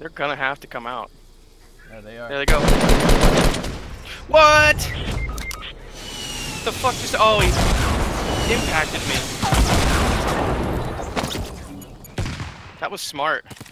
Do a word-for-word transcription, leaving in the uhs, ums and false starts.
They're gonna have to come out. There they are. There they go. What? The fuck just? Oh, he impacted me. That was smart.